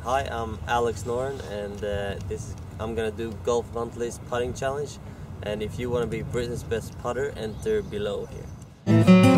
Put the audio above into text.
Hi, I'm Alex Noren, and I'm gonna do Golf Monthly's putting challenge. And if you want to be Britain's best putter, enter below here.